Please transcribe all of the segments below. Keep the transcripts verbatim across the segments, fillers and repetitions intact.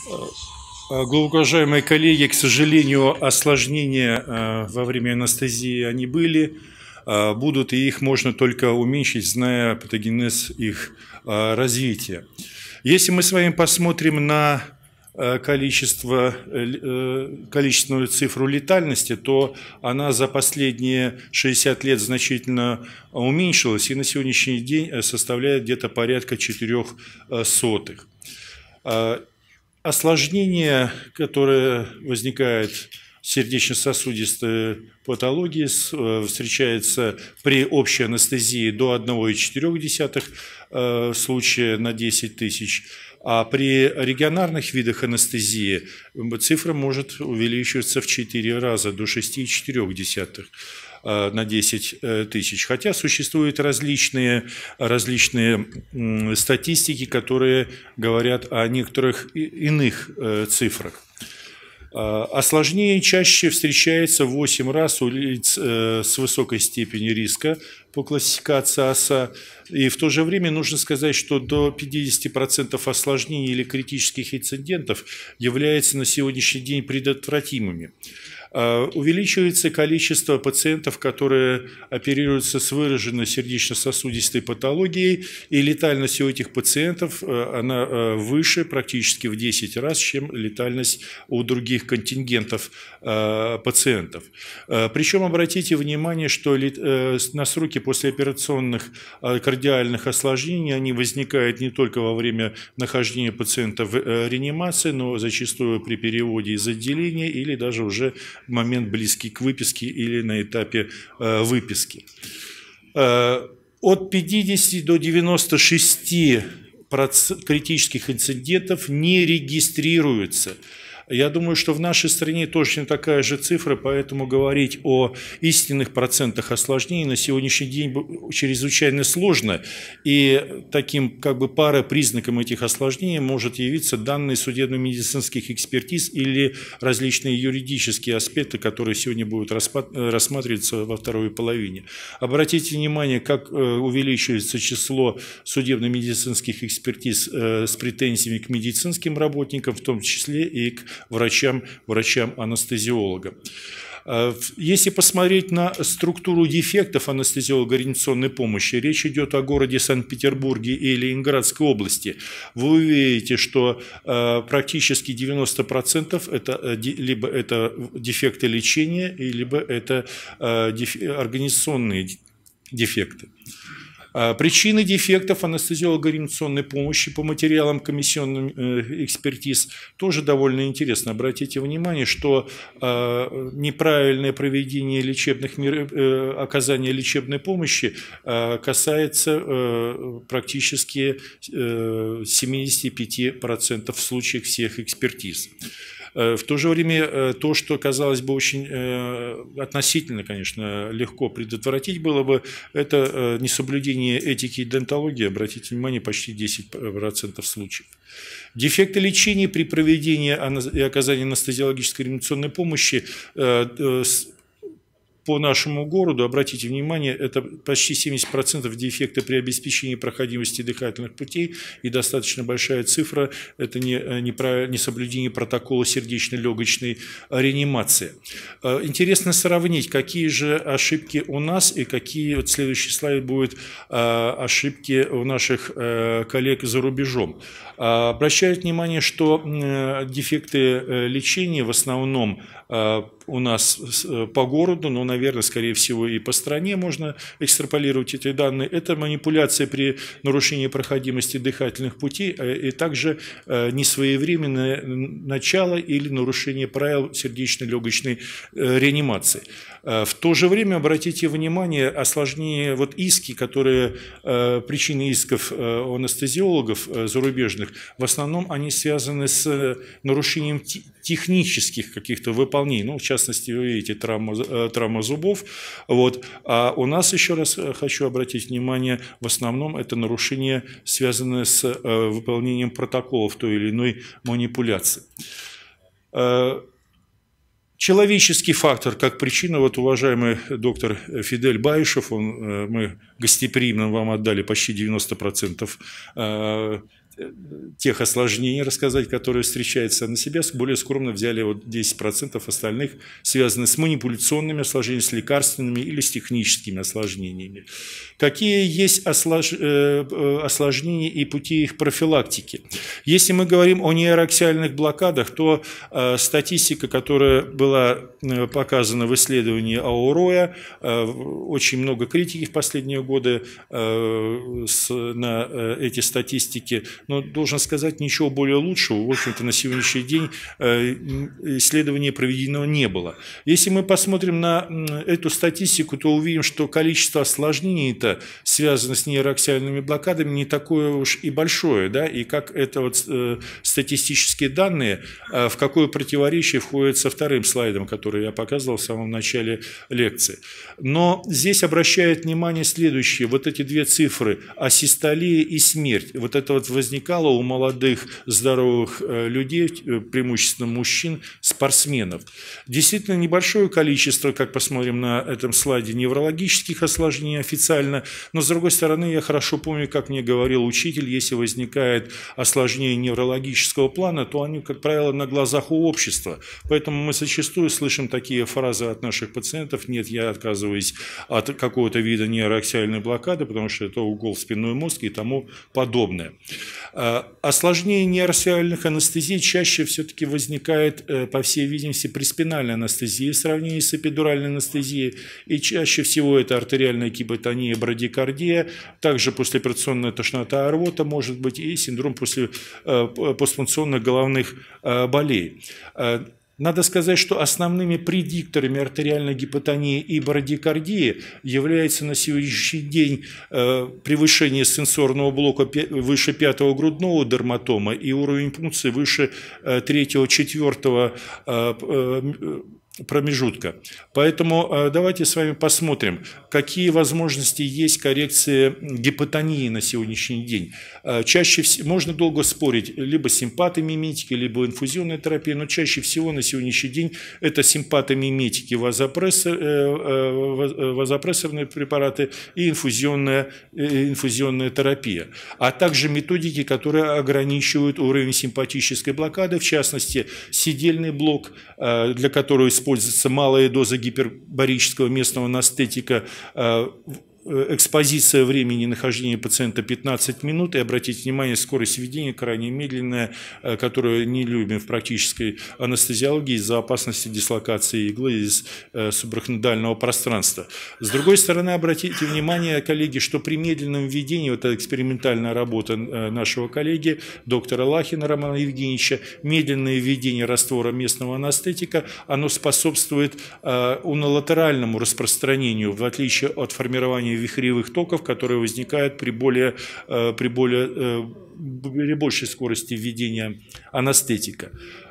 Глубоко уважаемые коллеги, к сожалению, осложнения во время анестезии они были, будут, и их можно только уменьшить, зная патогенез их развития. Если мы с вами посмотрим на количество, количественную цифру летальности, то она за последние шестьдесят лет значительно уменьшилась и на сегодняшний день составляет где-то порядка четырёх сотых. Осложнения, которые возникают в сердечно-сосудистой патологии, встречаются при общей анестезии до одного целых четырёх десятых случая на десять тысяч, а при регионарных видах анестезии цифра может увеличиваться в четыре раза, до шести целых четырёх десятых на десять тысяч. Хотя существуют различные, различные статистики, которые говорят о некоторых иных цифрах. Осложнение чаще встречается в восемь раз у лиц с высокой степенью риска по классификации ОСА. И в то же время нужно сказать, что до пятидесяти процентов осложнений или критических инцидентов являются на сегодняшний день предотвратимыми. Увеличивается количество пациентов, которые оперируются с выраженной сердечно-сосудистой патологией, и летальность у этих пациентов она выше практически в десять раз, чем летальность у других контингентов пациентов. Причем обратите внимание, что на сроки послеоперационных кардиальных осложнений они возникают не только во время нахождения пациента в реанимации, но зачастую при переводе из отделения или даже уже в момент близкий к выписке или на этапе э, выписки. Э, от пятидесяти до девяноста шести процентов критических инцидентов не регистрируются. Я думаю, что в нашей стране точно такая же цифра, поэтому говорить о истинных процентах осложнений на сегодняшний день чрезвычайно сложно. И таким как бы парапризнаком этих осложнений может явиться данные судебно-медицинских экспертиз или различные юридические аспекты, которые сегодня будут рассматриваться во второй половине. Обратите внимание, как увеличивается число судебно-медицинских экспертиз с претензиями к медицинским работникам, в том числе и к врачам, врачам-анестезиологам. Если посмотреть на структуру дефектов анестезиолого-реанимационной помощи, речь идет о городе Санкт-Петербурге и Ленинградской области, вы увидите, что практически девяносто процентов это либо это дефекты лечения, либо это организационные дефекты. Причины дефектов анестезиолого-реанимационной помощи по материалам комиссионных экспертиз тоже довольно интересно. Обратите внимание, что неправильное проведение лечебных мер... оказания лечебной помощи касается практически семидесяти пяти процентов случаев всех экспертиз. В то же время то, что, казалось бы, очень относительно, конечно, легко предотвратить было бы, это несоблюдение этики и деонтологии, обратите внимание, почти десять процентов случаев. Дефекты лечения при проведении и оказании анестезиологической реанимационной помощи по нашему городу, обратите внимание, это почти семьдесят процентов дефекты при обеспечении проходимости дыхательных путей, и достаточно большая цифра – это несоблюдение протокола сердечно-легочной реанимации. Интересно сравнить, какие же ошибки у нас и какие, вот следующий слайд будет, ошибки у наших коллег за рубежом. Обращают внимание, что дефекты лечения в основном у нас по городу, но, наверное, скорее всего и по стране можно экстраполировать эти данные. Это манипуляция при нарушении проходимости дыхательных путей и также несвоевременное начало или нарушение правил сердечно-легочной реанимации. В то же время обратите внимание, осложнения, вот иски, которые, причины исков у анестезиологов зарубежных, в основном они связаны с нарушением технических каких-то выполнений, ну, в частности, вы видите, травма, травма зубов. Вот. А у нас, еще раз хочу обратить внимание, в основном это нарушение, связанное с выполнением протоколов той или иной манипуляции. Человеческий фактор как причина, вот уважаемый доктор Фидель Баишев, он, мы гостеприимно вам отдали почти девяносто процентов тех осложнений рассказать, которые встречаются на себя. Более скромно взяли вот десять процентов, остальных связаны с манипуляционными осложнениями, с лекарственными или с техническими осложнениями. Какие есть ослож... осложнения и пути их профилактики? Если мы говорим о неораксиальных блокадах, то статистика, которая была показана в исследовании АОРОЯ, очень много критики в последние годы на эти статистики, но должен сказать, ничего более лучшего, в общем-то, на сегодняшний день исследования проведено не было. Если мы посмотрим на эту статистику, то увидим, что количество осложнений-то связано с нейроаксиальными блокадами не такое уж и большое, да, и как это вот э, статистические данные, э, в какое противоречие входит со вторым слайдом, который я показывал в самом начале лекции. Но здесь обращает внимание следующее, вот эти две цифры, асистолия и смерть. Вот это вот возникало у молодых здоровых людей, преимущественно мужчин, спортсменов. Действительно небольшое количество, как посмотрим на этом слайде, неврологических осложнений официально, но с другой стороны, я хорошо помню, как мне говорил учитель, если возникает осложнение неврологического плана, то они, как правило, на глазах у общества. Поэтому мы зачастую слышим такие фразы от наших пациентов: нет, я отказываюсь от какого-то вида нейроаксиальной блокады, потому что это укол в спинной мозг и тому подобное. Осложнение нейроаксиальных анестезий чаще все-таки возникает, по всей видимости, при спинальной анестезии в сравнении с эпидуральной анестезией, и чаще всего это артериальная гипотония, брадикардия, также послеоперационная тошнота, рвота может быть, и синдром после постфункционных головных болей. Надо сказать, что основными предикторами артериальной гипотонии и брадикардии является на сегодняшний день превышение сенсорного блока выше пятого грудного дерматома и уровень пункции выше третьего-четвертого промежутка. Поэтому давайте с вами посмотрим, какие возможности есть коррекции гипотонии на сегодняшний день. Чаще всего, можно долго спорить, либо симпатомиметики, либо инфузионная терапия, но чаще всего на сегодняшний день это симпатомиметики, вазопрессор, вазопрессорные препараты и инфузионная, инфузионная терапия. А также методики, которые ограничивают уровень симпатической блокады, в частности, седельный блок, для которого используется используется малая доза гипербарического местного анестетика, экспозиция времени нахождения пациента пятнадцать минут, и обратите внимание, скорость введения крайне медленная, которую не любим в практической анестезиологии из-за опасности дислокации иглы из субарахноидального пространства. С другой стороны, обратите внимание, коллеги, что при медленном введении, вот эта экспериментальная работа нашего коллеги, доктора Лахина Романа Евгеньевича, медленное введение раствора местного анестетика, оно способствует унилатеральному распространению, в отличие от формирования вихревых токов, которые возникают при более, при более при большей скорости введения анестетика.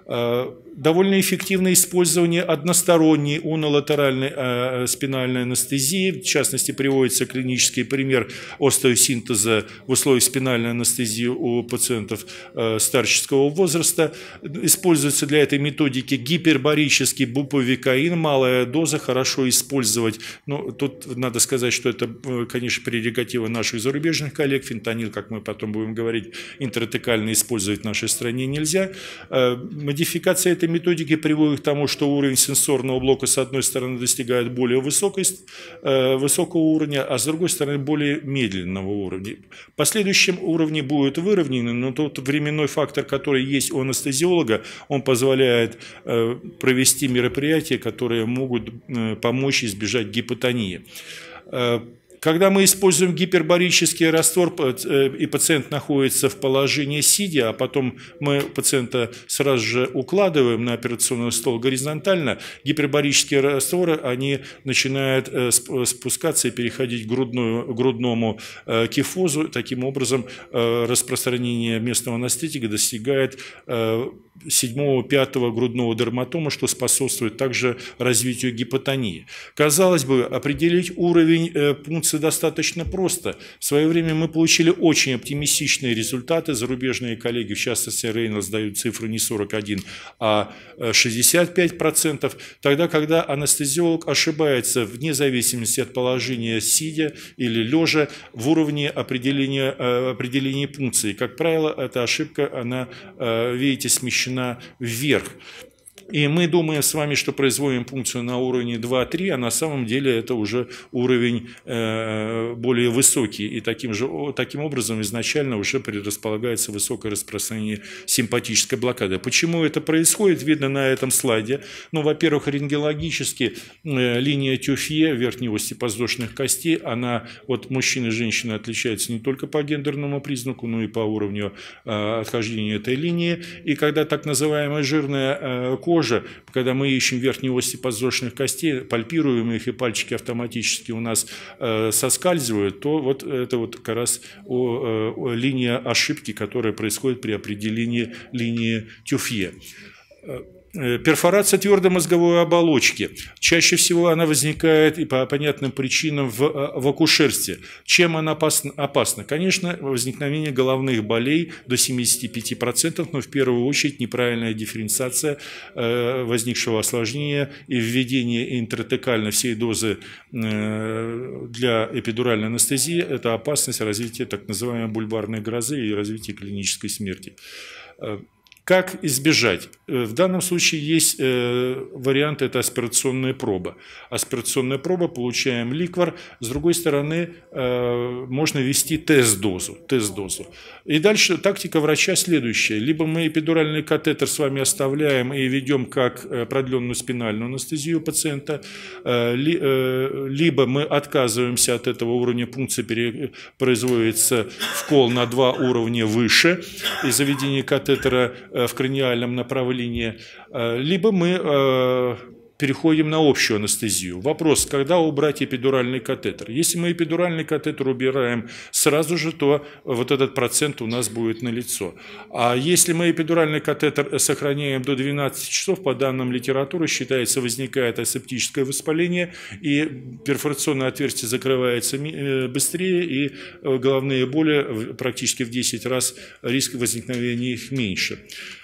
Довольно эффективное использование односторонней унилатеральной э, спинальной анестезии. В частности, приводится клинический пример остеосинтеза в условиях спинальной анестезии у пациентов э, старческого возраста. Используется для этой методики гипербарический буповикаин, малая доза, хорошо использовать. Но тут надо сказать, что это, конечно, прерогатива наших зарубежных коллег. Фентанил, как мы потом будем говорить, интратекально использовать в нашей стране нельзя. Э, модификация этой методики приводит к тому, что уровень сенсорного блока с одной стороны достигает более высокой, э, высокого уровня, а с другой стороны более медленного уровня. В последующем уровне будет выровнены, но тот временной фактор, который есть у анестезиолога, он позволяет э, провести мероприятия, которые могут э, помочь избежать гипотонии. Э, Когда мы используем гипербарический раствор, и пациент находится в положении сидя, а потом мы пациента сразу же укладываем на операционный стол горизонтально, гипербарические растворы, они начинают спускаться и переходить к грудную, грудному кифозу. Таким образом, распространение местного анестетика достигает седьмого-пятого грудного дерматома, что способствует также развитию гипотонии. Казалось бы, определить уровень пункции все достаточно просто. В свое время мы получили очень оптимистичные результаты. Зарубежные коллеги, в частности, Рейнольдс, дают цифру не сорок один, а шестьдесят пять процентов. Тогда, когда анестезиолог ошибается вне зависимости от положения сидя или лежа в уровне определения, определения пункции. Как правило, эта ошибка, она, видите, смещена вверх. И мы думаем с вами, что производим пункцию на уровне два-три, а на самом деле это уже уровень э, более высокий. И таким, же, таким образом изначально уже предрасполагается высокое распространение симпатической блокады. Почему это происходит, видно на этом слайде. Ну, во-первых, рентгенологически э, линия Тюфье верхней ости подвздошных костей, она от мужчин и женщин отличается не только по гендерному признаку, но и по уровню э, отхождения этой линии. И когда так называемая жирная э, кожа, когда мы ищем верхние ости подвздошных костей, пальпируем их, и пальчики автоматически у нас э, соскальзывают, то вот это вот как раз о, о, линия ошибки, которая происходит при определении линии Тюфье. Перфорация твердомозговой оболочки. Чаще всего она возникает и по понятным причинам в, в акушерстве. Чем она опасна? опасна? Конечно, возникновение головных болей до семидесяти пяти процентов, но в первую очередь неправильная дифференциация э, возникшего осложнения и введение интратекально всей дозы э, для эпидуральной анестезии – это опасность развития так называемой бульбарной грозы и развития клинической смерти. Как избежать? В данном случае есть вариант, это аспирационная проба. Аспирационная проба, получаем ликвор, с другой стороны можно ввести тест-дозу. тест-дозу. И дальше тактика врача следующая. Либо мы эпидуральный катетер с вами оставляем и ведем как продленную спинальную анестезию пациента, либо мы отказываемся от этого уровня пункции, производится вкол на два уровня выше и заведение катетера в краниальном направлении, либо мы переходим на общую анестезию. Вопрос, когда убрать эпидуральный катетер? Если мы эпидуральный катетер убираем сразу же, то вот этот процент у нас будет налицо. А если мы эпидуральный катетер сохраняем до двенадцати часов, по данным литературы, считается, возникает асептическое воспаление, и перфорационное отверстие закрывается быстрее, и головные боли практически в десять раз риск возникновения их меньше.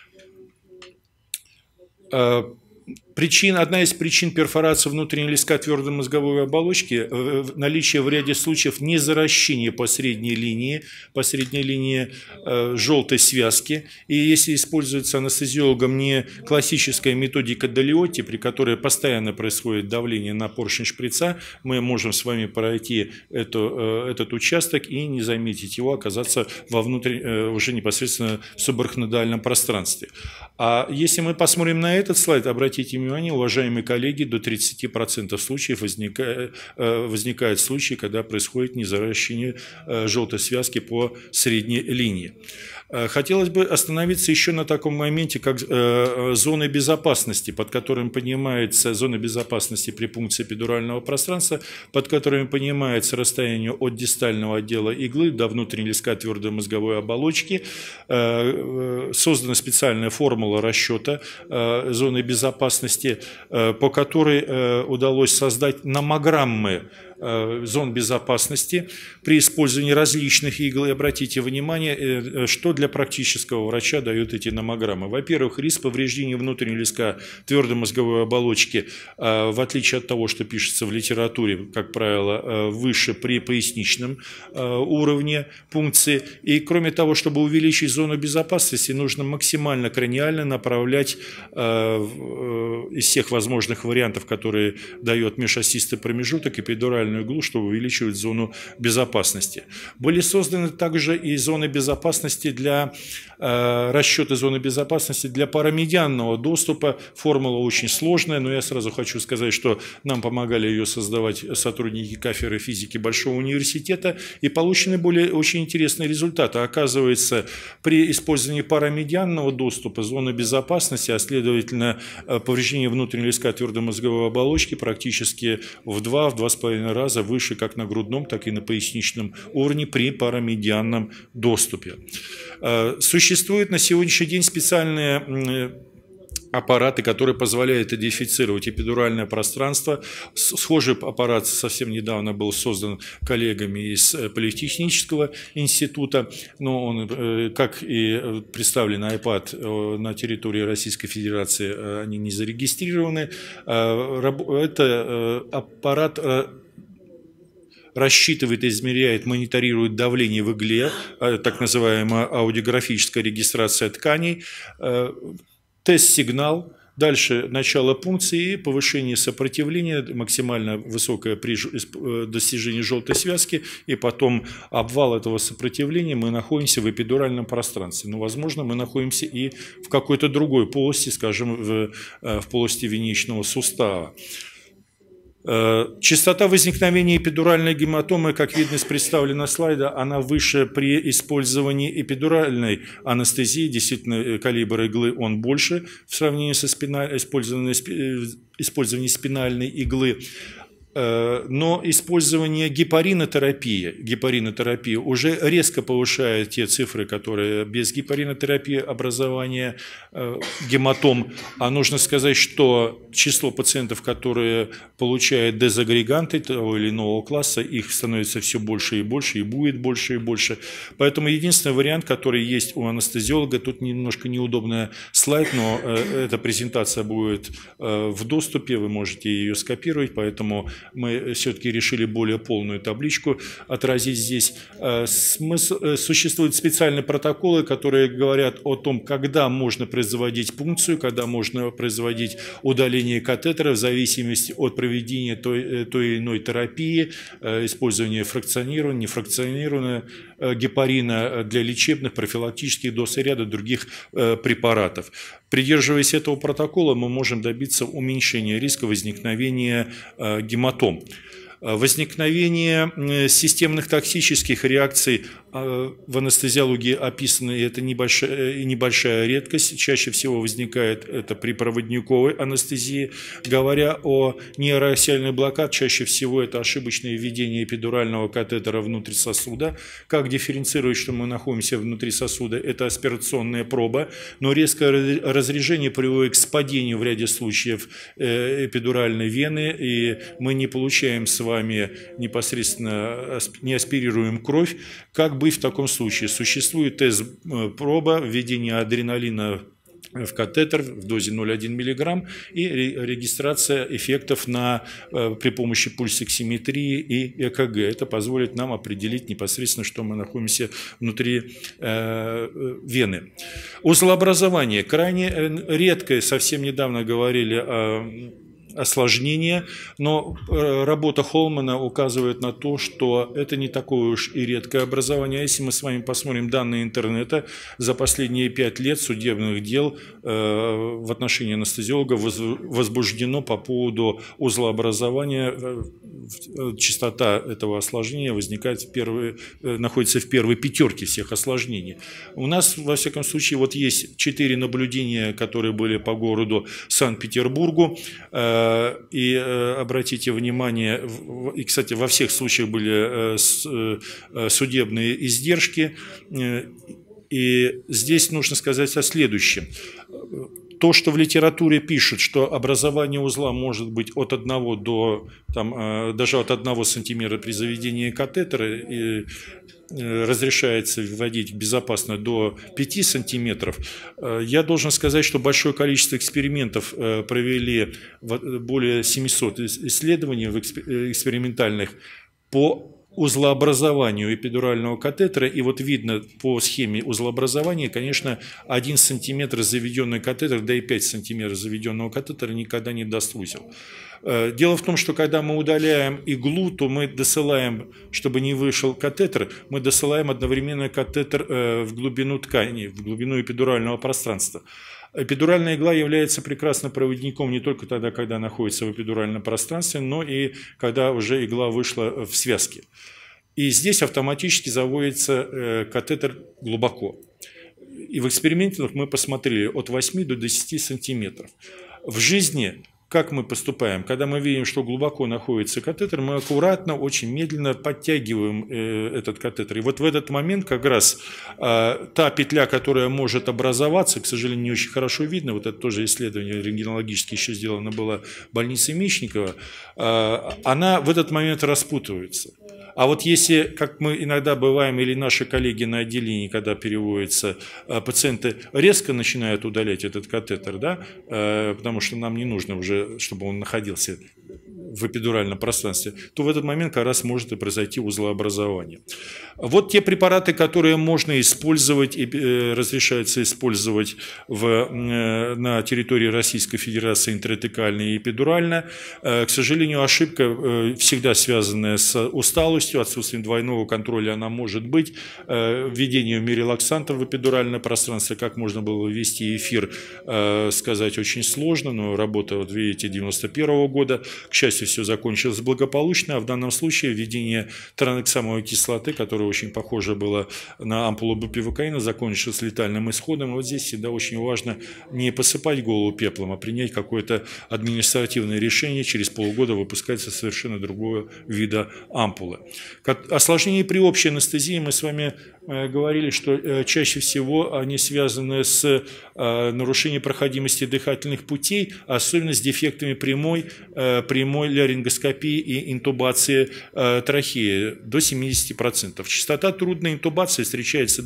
Причина, одна из причин перфорации внутренней листка твердой мозговой оболочки – наличие в ряде случаев незаращения по средней линии, по средней линии э, желтой связки. И если используется анестезиологом не классическая методика Далиотти, при которой постоянно происходит давление на поршень шприца, мы можем с вами пройти эту, э, этот участок и не заметить его, оказаться во внутри, э, уже непосредственно в субарахноидальном пространстве. А если мы посмотрим на этот слайд, обратите внимание, уважаемые коллеги, до тридцати процентов случаев возникает, возникает случаи, когда происходит незаращивание желтой связки по средней линии. Хотелось бы остановиться еще на таком моменте, как зоны безопасности, под которыми понимается зона безопасности при пункции эпидурального пространства, под которыми понимается расстояние от дистального отдела иглы до внутренней листка твердой мозговой оболочки. Создана специальная формула расчета зоны безопасности, по которой удалось создать номограммы зон безопасности при использовании различных игл. И обратите внимание, что для практического врача дают эти номограммы. Во-первых, риск повреждения внутреннего листка твердой мозговой оболочки, в отличие от того, что пишется в литературе, как правило, выше при поясничном уровне пункции. И кроме того, чтобы увеличить зону безопасности, нужно максимально краниально направлять из всех возможных вариантов, которые дает межосистый промежуток, эпидуральную иглу, чтобы увеличивать зону безопасности. Были созданы также и зоны безопасности для э, расчета зоны безопасности для парамедианного доступа. Формула очень сложная, но я сразу хочу сказать, что нам помогали ее создавать сотрудники кафедры физики Большого университета, и получены были очень интересные результаты. Оказывается, при использовании парамедианного доступа зоны безопасности, а следовательно повреждение внутреннего листка твердой мозговой оболочки практически в два-два с половиной раза раза выше как на грудном, так и на поясничном уровне при парамедианном доступе. Существует на сегодняшний день специальные аппараты, которые позволяют идентифицировать эпидуральное пространство. Схожий аппарат совсем недавно был создан коллегами из Политехнического института, но он, как и представлен iPad на территории Российской Федерации, они не зарегистрированы. Это аппарат рассчитывает, измеряет, мониторирует давление в игле, так называемая аудиографическая регистрация тканей, тест-сигнал, дальше начало пункции, повышение сопротивления, максимально высокое при достижении желтой связки, и потом обвал этого сопротивления, мы находимся в эпидуральном пространстве. Но, возможно, мы находимся и в какой-то другой полости, скажем, в, в полости венечного сустава. Частота возникновения эпидуральной гематомы, как видно из представленного слайда, она выше при использовании эпидуральной анестезии. Действительно, калибр иглы он больше в сравнении со спина... использованием спинальной иглы. Но использование гепаринотерапии, гепаринотерапии уже резко повышает те цифры, которые без гепаринотерапии образования гематом. А нужно сказать, что число пациентов, которые получают дезагреганты того или иного класса, их становится все больше и больше, и будет больше и больше. Поэтому единственный вариант, который есть у анестезиолога, тут немножко неудобный слайд, но эта презентация будет в доступе, вы можете ее скопировать, поэтому мы все-таки решили более полную табличку отразить здесь. Существуют специальные протоколы, которые говорят о том, когда можно производить пункцию, когда можно производить удаление катетера в зависимости от проведения той, той или иной терапии, использования фракционирования, нефракционированного гепарина для лечебных, профилактических доз и ряда других препаратов. Придерживаясь этого протокола, мы можем добиться уменьшения риска возникновения гематом. Возникновение системных токсических реакций в анестезиологии описано, и это небольшая, небольшая редкость. Чаще всего возникает это при проводниковой анестезии. Говоря о неаэросольной блокаде, чаще всего это ошибочное введение эпидурального катетера внутрь сосуда. Как дифференцировать, что мы находимся внутри сосуда? Это аспирационная проба, но резкое разрежение приводит к спадению в ряде случаев эпидуральной вены, и мы не получаем с вами непосредственно, не аспирируем кровь. Как быть в таком случае? Существует тест-проба введения адреналина в катетер в дозе ноль целых одна десятая миллиграмм и регистрация эффектов на, при помощи пульсоксиметрии и ЭКГ. Это позволит нам определить непосредственно, что мы находимся внутри э, вены. Узлообразование. Крайне редкое, совсем недавно говорили о осложнения, но работа Холмана указывает на то, что это не такое уж и редкое образование. Если мы с вами посмотрим данные интернета, за последние пять лет судебных дел в отношении анестезиолога возбуждено по поводу узлообразования. Частота этого осложнения возникает в первой, находится в первой пятерке всех осложнений. У нас, во всяком случае, вот есть четыре наблюдения, которые были по городу Санкт-Петербургу. И обратите внимание, и, кстати, во всех случаях были судебные издержки. И здесь нужно сказать о следующем. То, что в литературе пишут, что образование узла может быть от одного до, там, даже от одного сантиметра при заведении катетера, и разрешается вводить безопасно до пяти сантиметров, я должен сказать, что большое количество экспериментов провели, более семисот исследований экспериментальных по узлообразованию эпидурального катетера, и вот видно по схеме узлообразования, конечно, один сантиметр заведенный катетер, да и пять сантиметров заведенного катетера никогда не даст узел. Дело в том, что когда мы удаляем иглу, то мы досылаем, чтобы не вышел катетер, мы досылаем одновременно катетер в глубину ткани, в глубину эпидурального пространства. Эпидуральная игла является прекрасным проводником не только тогда, когда находится в эпидуральном пространстве, но и когда уже игла вышла в связке. И здесь автоматически заводится катетер глубоко. И в экспериментах мы посмотрели от восьми до десяти сантиметров. В жизни как мы поступаем? Когда мы видим, что глубоко находится катетер, мы аккуратно, очень медленно подтягиваем э, этот катетер. И вот в этот момент как раз э, та петля, которая может образоваться, к сожалению, не очень хорошо видно, вот это тоже исследование рентгенологически еще сделано было в больнице Мечникова, э, она в этот момент распутывается. А вот если, как мы иногда бываем, или наши коллеги на отделении, когда переводятся, пациенты резко начинают удалять этот катетер, да, потому что нам не нужно уже, чтобы он находился в эпидуральном пространстве, то в этот момент как раз может и произойти узлообразование. Вот те препараты, которые можно использовать и разрешается использовать в, на территории Российской Федерации интратекально и эпидурально. К сожалению, ошибка, всегда связанная с усталостью, отсутствием двойного контроля, она может быть. Введение мирелаксантов в эпидуральное пространство, как можно было ввести эфир, сказать очень сложно, но работа, вот видите, девяносто первого года, к счастью, все закончилось благополучно, а в данном случае введение транексамовой кислоты, которая очень похожа была на ампулу бупивакаина, закончилось летальным исходом. Вот здесь всегда очень важно не посыпать голову пеплом, а принять какое-то административное решение, через полгода выпускается совершенно другого вида ампулы. Осложнения при общей анестезии мы с вами говорили, что чаще всего они связаны с нарушением проходимости дыхательных путей, особенно с дефектами прямой, прямой ларингоскопии и интубации трахеи до семидесяти процентов. Частота трудной интубации встречается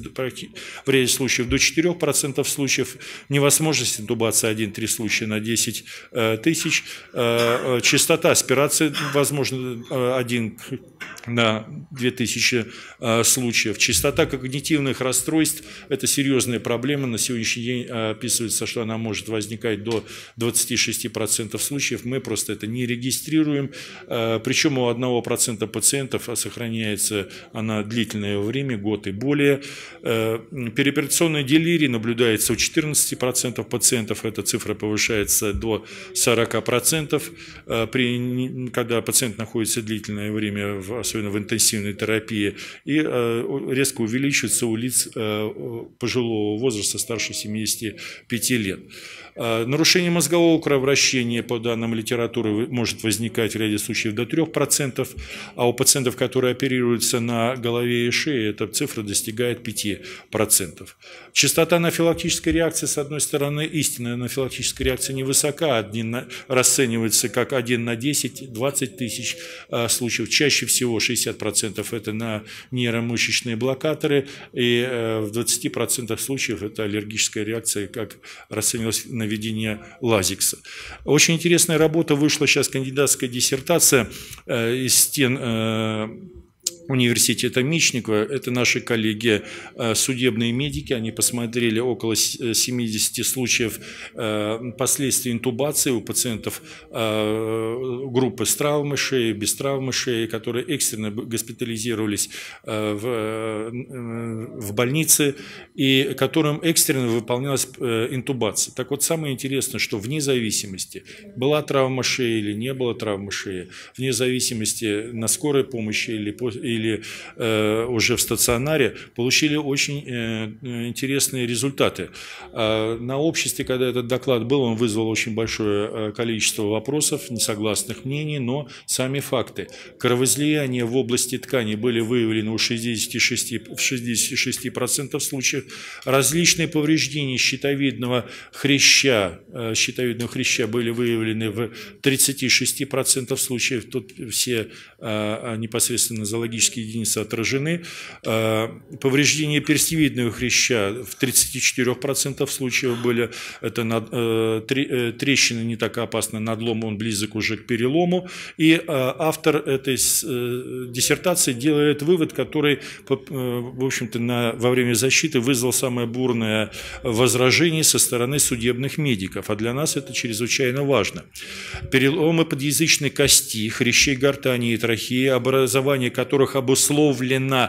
в ряде случаев до четырёх процентов случаев, невозможность интубации один-три случая на десять тысяч, частота аспирации возможно один на две тысячи случаев. Частота когнитивных расстройств – это серьезная проблема. На сегодняшний день описывается, что она может возникать до двадцати шести процентов случаев. Мы просто это не регистрируем. Причем у одного процента пациентов сохраняется она длительное время, год и более. Переоперационный делирий наблюдается у четырнадцати процентов пациентов. Эта цифра повышается до сорока процентов, при, когда пациент находится длительное время, в, особенно в интенсивной терапии, и резко увеличивается у лиц пожилого возраста старше семидесяти пяти лет. Нарушение мозгового кровообращения по данным литературы может возникать в ряде случаев до трёх процентов, а у пациентов, которые оперируются на голове и шее, эта цифра достигает пяти процентов. Частота анафилактической реакции, с одной стороны, истинная анафилактическая реакция невысока, один расценивается как один на десять — двадцать тысяч случаев, чаще всего шестьдесят процентов это на нейромышечные блокаторы, и в двадцати процентах случаев это аллергическая реакция, как расценивалось на введение лазикса. Очень интересная работа вышла сейчас, кандидатская диссертация э, из стен э, университета Мечникова. Это наши коллеги, судебные медики. Они посмотрели около семидесяти случаев последствий интубации у пациентов группы с травмой шеи, без травмы шеи, которые экстренно госпитализировались в, в больнице и которым экстренно выполнялась интубация. Так вот, самое интересное, что вне зависимости, была травма шеи или не было травмы шеи, вне зависимости на скорой помощи или или э, уже в стационаре, получили очень э, интересные результаты. Э, на обществе, когда этот доклад был, он вызвал очень большое количество вопросов, несогласных мнений, но сами факты. Кровоизлияния в области ткани были выявлены у шестидесяти шести, в шестидесяти шести процентах случаев. Различные повреждения щитовидного хряща, э, щитовидного хряща были выявлены в тридцати шести процентах случаев. Тут все э, непосредственно зоологические единицы отражены. Повреждение перстевидного хряща в тридцати четырёх процентах случаев были. Это трещина не так опасна, надлом он близок уже к перелому. И автор этой диссертации делает вывод, который, в общем-то, на, во время защиты вызвал самое бурное возражение со стороны судебных медиков. А для нас это чрезвычайно важно. Переломы подъязычной кости, хрящей гортани и трахеи, образование которых обусловлено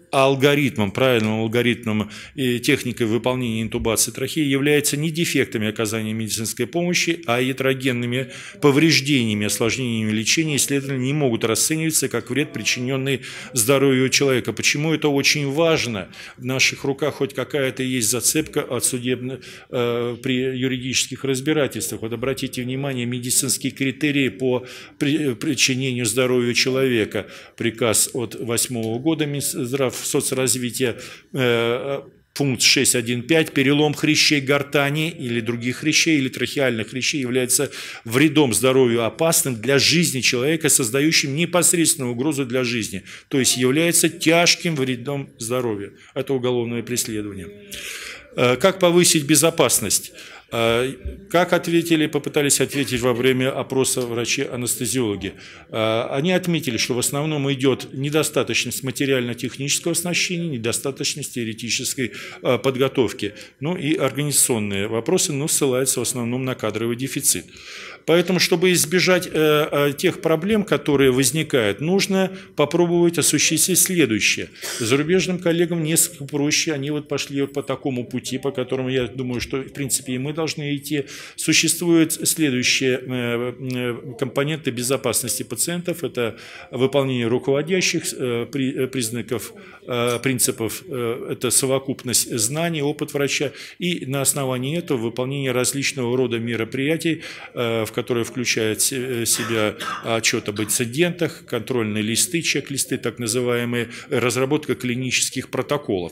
алгоритмом, правильным алгоритмом и техникой выполнения интубации трахеи является не дефектами оказания медицинской помощи, а ятрогенными повреждениями, осложнениями лечения, и, следовательно, не могут расцениваться как вред, причиненный здоровью человека. Почему это очень важно? В наших руках хоть какая-то есть зацепка от судебных, э, при юридических разбирательствах. Вот обратите внимание, медицинские критерии по при, причинению здоровью человека. Приказ от восьмого года Минздрав соцразвития, э, пункт шесть точка один точка пять, перелом хрящей гортани или других хрящей, или трахеальных хрящей является вредом здоровью, опасным для жизни человека, создающим непосредственную угрозу для жизни, то есть является тяжким вредом здоровью. Это уголовное преследование. Как повысить безопасность? Как ответили, попытались ответить во время опроса врачи-анестезиологи? Они отметили, что в основном идет недостаточность материально-технического оснащения, недостаточность теоретической подготовки, ну и организационные вопросы, но ссылаются в основном на кадровый дефицит. Поэтому, чтобы избежать э, тех проблем, которые возникают, нужно попробовать осуществить следующее. Зарубежным коллегам несколько проще, они вот пошли вот по такому пути, по которому, я думаю, что, в принципе, и мы должны идти. Существуют следующие э, компоненты безопасности пациентов. Это выполнение руководящих э, при, признаков, э, принципов, э, это совокупность знаний, опыт врача, и на основании этого выполнение различного рода мероприятий, э, в которые включают в себя отчет об инцидентах, контрольные листы, чек-листы, так называемые, разработка клинических протоколов.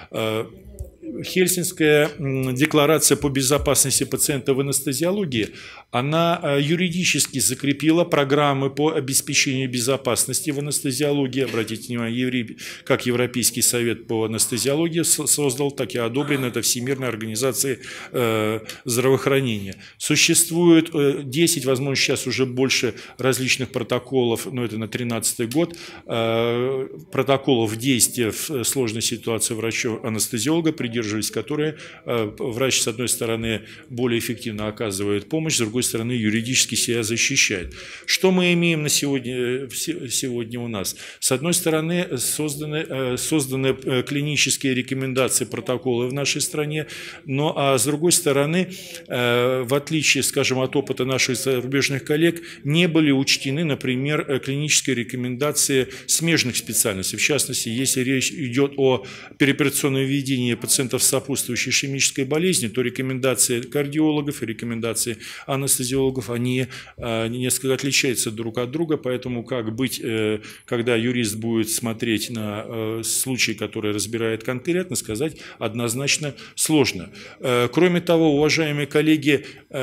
Хельсинская декларация по безопасности пациента в анестезиологии, она юридически закрепила программы по обеспечению безопасности в анестезиологии. Обратите внимание, как Европейский совет по анестезиологии создал, так и одобрен это Всемирной организацией здравоохранения. Существует десять, возможно, сейчас уже больше различных протоколов, но это на тринадцатый год, протоколов действия в сложной ситуации врача-анестезиолога, придерживаясь которые врач, с одной стороны, более эффективно оказывает помощь, с другой стороны, юридически себя защищает. Что мы имеем на сегодня, сегодня у нас? С одной стороны, созданы, созданы клинические рекомендации, протоколы в нашей стране, но а с другой стороны, в отличие, скажем, от опыта наших зарубежных коллег, не были учтены, например, клинические рекомендации смежных специальностей. В частности, если речь идет о переоперационном ведении пациентов с сопутствующей ишемической болезнью, то рекомендации кардиологов и рекомендации анестезиологов, они несколько отличаются друг от друга, поэтому как быть, когда юрист будет смотреть на случаи, которые разбирает конкретно, сказать однозначно сложно. Кроме того, уважаемые коллеги,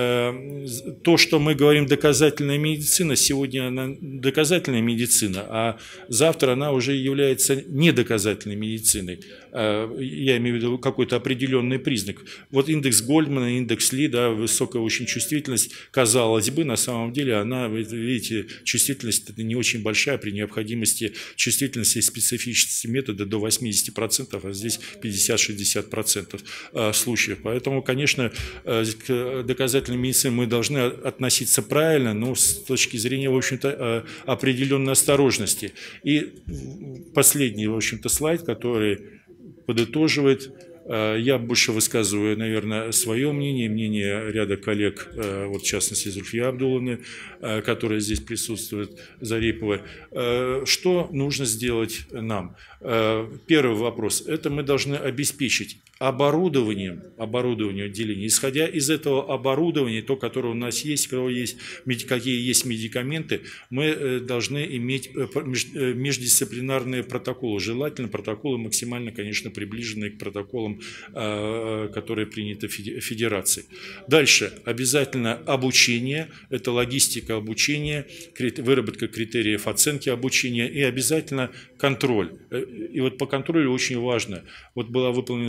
то, что мы говорим доказательная медицина, сегодня она доказательная медицина, а завтра она уже является недоказательной медициной. Я имею в виду какой-то определенный признак. Вот индекс Гольдмана, индекс Ли, да, высокая очень чувствительность, казалось бы, на самом деле она, вы видите, чувствительность это не очень большая при необходимости чувствительности и специфичности метода до восьмидесяти процентов, а здесь пятьдесят-шестьдесят процентов случаев. Поэтому, конечно, к доказательной медицине мы должны относиться правильно, но с точки зрения, в общем-то, определенной осторожности. И последний, в общем-то, слайд, который подытоживает. Я больше высказываю, наверное, свое мнение, мнение ряда коллег, вот в частности Зульфия Абдулловны, которая здесь присутствует, Зарипова. Что нужно сделать нам? Первый вопрос. Это мы должны обеспечить оборудованием, оборудованием отделения. Исходя из этого оборудования, то, которое у нас есть, есть, какие есть медикаменты, мы должны иметь междисциплинарные протоколы. Желательно протоколы максимально, конечно, приближенные к протоколам, которые приняты в Федерации. Дальше. Обязательно обучение. Это логистика обучения, выработка критериев оценки обучения и обязательно контроль. И вот по контролю очень важно. Вот была выполнена в свое время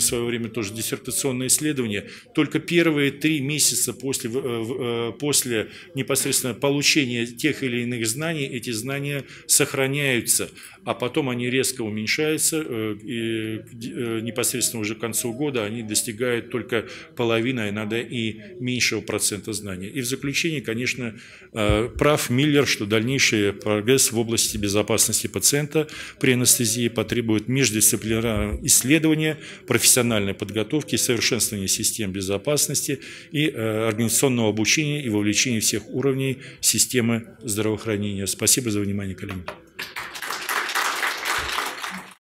время тоже диссертационное исследование, только первые три месяца после, после непосредственно получения тех или иных знаний, эти знания сохраняются, а потом они резко уменьшаются, и непосредственно уже к концу года они достигают только половины, а иногда и меньшего процента знаний. И в заключение, конечно, прав Миллер, что дальнейший прогресс в области безопасности пациента при анестезии потребует междисциплинарного исследования, профессиональной подготовки, совершенствования систем безопасности и организационного обучения и вовлечения всех уровней системы здравоохранения. Спасибо за внимание, коллеги.